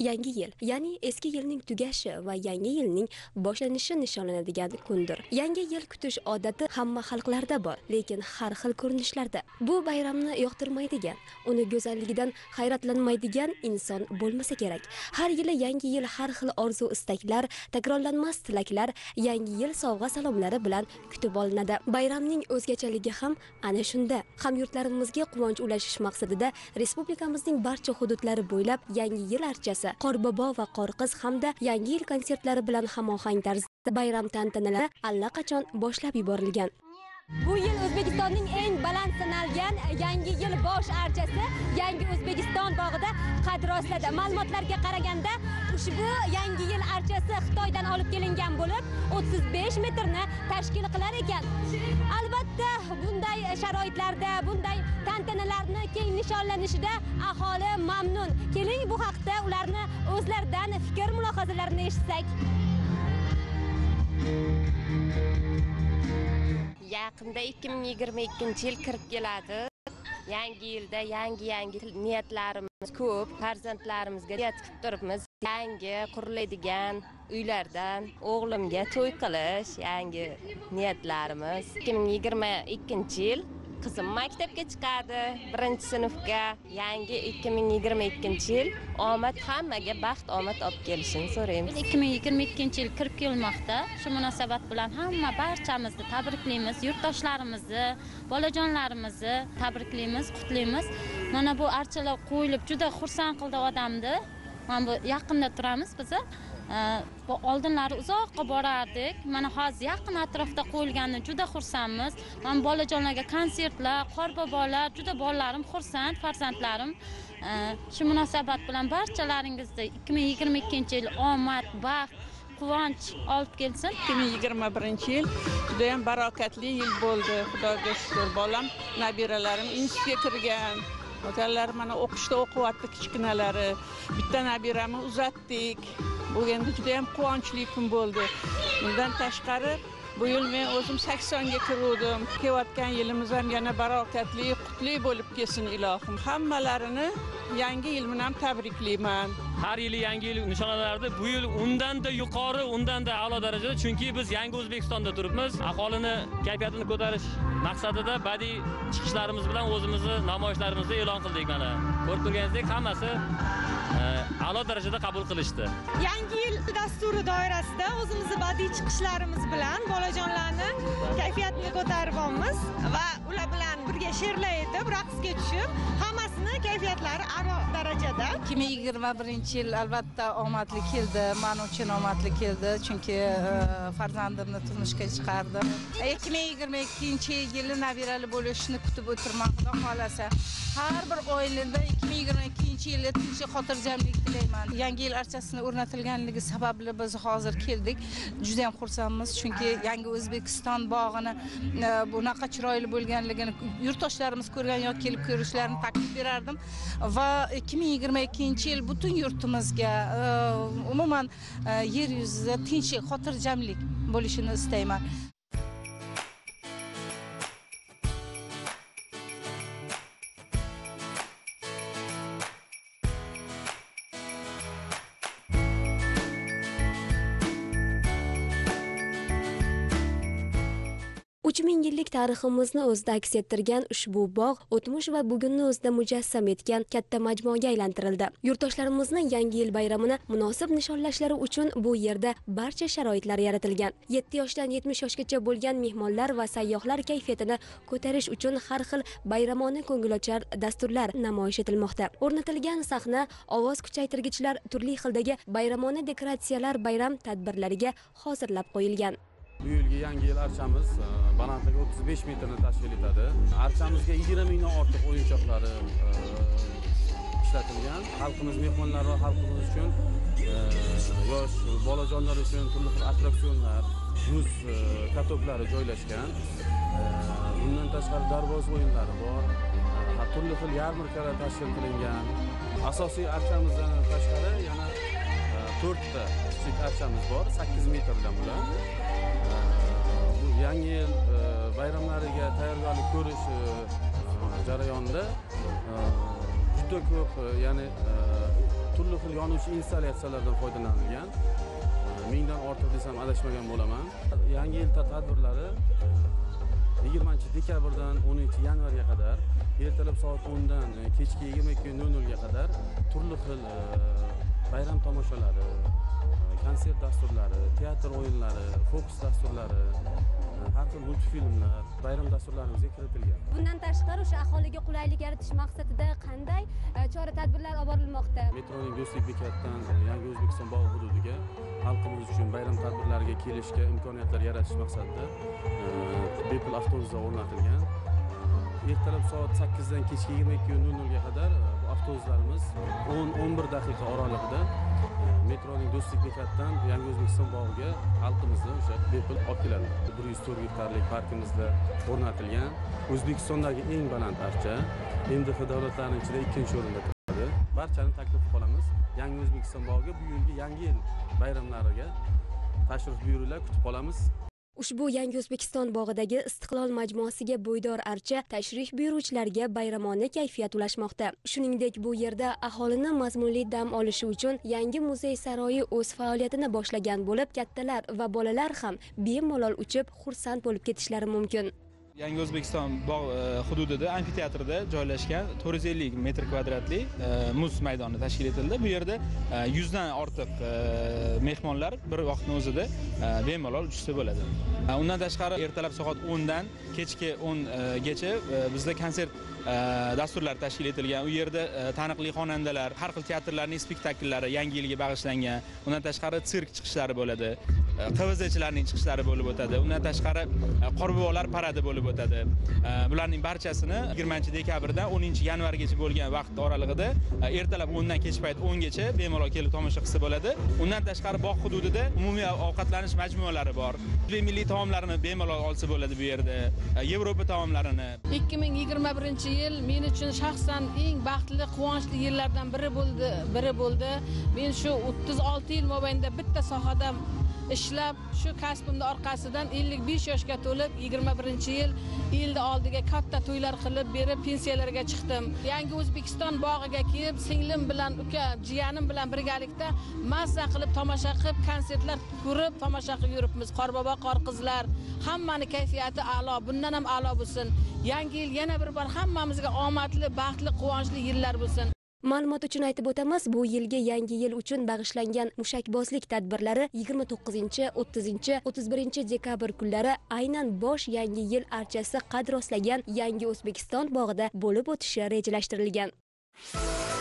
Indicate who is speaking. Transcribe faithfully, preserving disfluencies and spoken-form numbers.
Speaker 1: Yangi yil, ya'ni eski yilning tugashi va yangi yilning boshlanishi nishonlanadigan kundir. Yangi yil kutish odati hamma xalqlarda bor, lekin har xil ko'rinishlarda. Bu bayramni yoqtirmaydigan, uni go'zalligidan hayratlanmaydigan inson bo'lmasa kerak. Har yili yangi yil har xil orzu istaklar, takrorlanmas tilaklar, yangi yil sovg'a salomlari bilan kutib olinadi. Bayramning o'zgachaligi ham ana shunda. Hamyurtlarimizga quvonch ulashish maqsadida respublikamizning barcha hududlari bo'ylab yangi yil archasi, Qorbobo va Qorqiz hamda yangi yil konsertlari bilan hamohang tarzda bayram tantanalari allaqachon boshlab yuborilgan.
Speaker 2: Bu yil O'zbekistonning eng baland sanalgan yangi yil bosh archasi Yangi O'zbekiston bog'ida qad rostladi. Ma'lumotlarga qaraganda, ushbu yangi yil archasi Xitoydan olib kelingan bo'lib, o'ttiz besh metrni tashkil qilar ekan. Albatta, bunday sharoitlarda, bunday tantanalarni keng nishonlanishida aholi mamnun. Keling, bu haqda ularni o'zlaridan fikr mulohazalarini eshitsak.
Speaker 3: Yaqinda ikki ming yigirma ikkinchi yil kirib keladi. Yangi yilda yangi-yangi niyatlarimiz ko'p. Farzandlarimizga niyat qilib turibmiz. Yangi quriladigan uylardan o'g'limga to'y qilish yangi niyatlarimiz. ikki ming yigirma ikkinchi yil qizim maktabga chiqadi, birinchi sinfga. Yangi ikki ming yigirma ikkinchi yil omad hammaga baxt, omad olib kelishini so'raymiz.
Speaker 4: ikki ming yigirma ikkinchi yil kirib kelmoqda. Shu munosabat bilan hamma barchamizni tabriklaymiz, yurtdoshlarimizni, bolajonlarimizni tabriklaymiz, qutlaymiz. Mana bu archalar qo'yilib juda xursand qildi odamni. Mana bu yaqinda turamiz biz. Bu oldinlari uzoqqa borardik. Mana hozir yaqin atrofda qo'yilganini juda xursandmiz. Men bolajonlarga konsertlar, qorbobolar, juda bolalarim xursand, farzandlarim. Shu munosabat bilan barchalaringizga ikki ming yigirma ikkinchi yil omad, baxt, quvonch olib kelsin.
Speaker 5: ikki ming yigirma birinchi yil juda ham barokatli yil bo'ldi. Xudoga shukr, bolam, nabiralarim institutga kirgan. Otalar mana o'qishda o'qiyapti kichkinalari. Bitta nabiramni uzatdik. Bu endi juda ham quvonchli kun bo'ldi. Bundan tashqari bu yil men o'zim saksonga kirdim. Kelayotgan yilimiz ham yana barokatli, qutli bo'lib kelsin ilohim. Hammalarini yangi yil bilan tabriklayman.
Speaker 6: Har yili yangi yil nishonlanardi. Bu yil undan-da yuqori, undan-da a'lo darajada, chunki biz yangi O'zbekistonda turibmiz. Aholini kayfiyatini ko'tarish maqsadida badiiy chiqishlarimiz bilan o'zimizni namoyishlarimizni e'lon qildik mana. Ko'rib turganingizdek, hammasi a'lo darajada qabul qilishdi.
Speaker 7: Yangi yil dasturi doirasida o'zimizni badiiy chiqishlarimiz bilan bolajonlarni kayfiyatini ko'tarib olamiz va ular bilan birga she'rlar aytib, raqsga tushib, hammasini kayfiyatlari a'lo darajada.
Speaker 8: ikki ming yigirma birinchi yil albatta omadli keldi. Men uchun omadli keldi, chunki farzandimni turmushga chiqardim. ikki ming yigirma ikkinchi yili nabirali bo'lishni kutib o'tirman, Xudo xolasa. Har bir oilada ikki ming yigirma ikkinchi yilda tinch xotirjamlik tilayman. Yangi yil archasini o'rnatilganligi sababli biz hozir keldik. Juda ham xursandmiz, chunki yangi O'zbekiston bog'ini bunaqa chiroyli bo'lganligini yurtdoshlarimiz ko'rgan yoki kelib ko'rishlarini taklif berardim va ikki ming yigirma ikkinchi yil butun yurtimizga umuman yer yuzida tinchlik, xotirjamlik bo'lishini istayman.
Speaker 1: uch ming yillik tariximizni o'zida aks ettirgan ushbu bog' o'tmish va bugunni o'zida mujassam etgan katta majmuaga aylantirildi. Yurtdoshlarimizni yangi yil bayramini munosib nishonlashlari uchun bu yerda barcha sharoitlar yaratilgan. yetti yoshdan yetmish yoshgacha bo'lgan mehmonlar va sayyohlar kayfiyatini ko'tarish uchun har xil bayramona ko'ngilochar dasturlar namoyish etilmoqda. O'rnatilgan sahna, ovoz kuchaytirgichlar, turli xildagi bayramona dekoratsiyalar bayram tadbirlariga hozirlab qo'yilgan.
Speaker 9: Bu yilgi yangi yil archamiz balandligi o'ttiz besh metrni tashkil etadi. Archamizga yigirma mingdan ortiq o'yinchoqlari ishlatilgan. Xalqimiz, mehmonlar va xalqimiz uchun yosh bolajonlar uchun turli xil attraksionlar, muz katoklari joylashgan. Bundan tashqari darvoz o'yinlari bor. Turli xil yarmarkalar tashkil qilingan. Asosiy archamizdan tashqari yana to'rtta kichik archamiz bor, sakkiz metrdan bular. Yangi yil bayramlariga tayyorgarlik ko'rish jarayonida juda ko'p, ya'ni turli xil yonuvchi installyatsiyalardan foydalanilgan. Mingdan ortiq desam adashmagan bo'laman. Yangi yil tadbirlari yigirmanchi dekabrdan o'ninchi yanvarga qadar, ertalab soat o'ndan kechki yigirma ikki nol nolga qadar turli xil bayram tomoshalari, konsert dasturlari, teatr o'yinlari, fokus dasturlari, har xil multfilmlar, bayram dasturlarimizga kiritilgan.
Speaker 2: Bundan tashqari o'sha aholiga qulaylik yaratish maqsadida qanday chora-tadbirlar olib borilmoqda?
Speaker 9: Metroning Do'stlik bekatidan Yangi O'zbekiston bog'i hududiga xalqimiz uchun bayram tadbirlariga kelishga imkoniyatlar yaratish maqsadida bepul avtobuslar o'rnatilgan. Ertalab soat sakkizdan kechki yigirma ikki nol nolga qadar bu avtobuslarimiz o'n o'n bir daqiqa oralig'ida metroning Do'stlik bekatidan Yangi O'zbekiston bog'iga xalqimizni o'sha bepul olib keladi. bir yuz to'rt gektarlik parkimizda o'rnatilgan O'zbekistondagi eng baland archa M D H davlatlarining ichida ikkinchi o'rinda turadi. Barchani taklif qilamiz. Yangi O'zbekiston bog'iga bu yilgi yangi yil bayramlariga tashrif buyuringlar, kutib qolamiz.
Speaker 1: Ushbu Yangi O'zbekiston bog'idagi Istiqlol majmuasiga bo'ydor archa tashrif buyuruvchilarga bayramona kayfiyat ulashmoqda. Shuningdek, bu yerda aholini mazmunli dam olishi uchun yangi muzey saroyi o'z faoliyatini boshlagan bo'lib, kattalar va bolalar ham bemalol uchib, xursand bo'lib ketishlari mumkin.
Speaker 10: Yangi O'zbekiston bog' hududida amfiteatrda joylashgan to'rt yuz ellik metr kvadratli muz maydoni tashkil etildi. Bu yerda yuzdan ortiq mehmonlar bir vaqtning o'zida bemalol uchsa bo'ladi. Undan tashqari ertalab soat o'ndan kechki o'ngacha bizda konsert dasturlar tashkil etilgan. U yerda taniqli xonandalar, har xil teatrlarning spektakllari yangi yilga bag'ishlangan. Undan tashqari sirk chiqishlari bo'ladi. Qavazchilarning chiqishlari bo'lib o'tadi. Undan tashqari qorbobolar paradi bo'lib o'tadi. Bularning barchasini yigirmanchi dekabrdan o'ninchi yanvargacha bo'lgan vaqt oralig'ida ertalab o'ndan kech payt o'ngacha bemalol kelib tomosha qilsa bo'ladi. Undan tashqari bog' hududida umumiy ovqatlanish majmualari bor. Milliy taomlarni bemalol olsa bo'ladi bu yerda. Yevropa taomlarini.
Speaker 8: ikki ming yigirma birinchi yil men uchun shaxsan eng baxtli, quvonchli yillardan biri bo'ldi, biri bo'ldi. Men shu o'ttiz olti yil mobaynida bitta sohada ishlab, shu kasbimning orqasidan ellik besh yoshga to'lib, yigirma birinchi yil yilda oldiga katta to'ylar qilib berib pensiyalarga chiqdim. Yangi O'zbekiston bog'iga kelib, singlim bilan, uka, jiyanim bilan birgalikda mazza qilib tomosha qilib, konsertlar ko'rib, tomosha qilib yuribmiz. Qorbobo, qorqizlar, hammani kayfiyati a'lo, bundan ham a'lo bo'lsin. Yangi yil yana bir bor hammamizga omadli, baxtli, quvonchli yillar bo'lsin.
Speaker 1: Ma'lumot uchun aytib o'tamiz, bu yilgi yangi yil uchun bag'ishlangan mushakbozlik tadbirlari yigirma to'qqizinchi, o'ttizinchi, o'ttiz birinchi dekabr kunlari aynan bosh yangi yil archasi qad rostlagan Yangi O'zbekiston bog'ida bo'lib o'tishi rejalashtirilgan.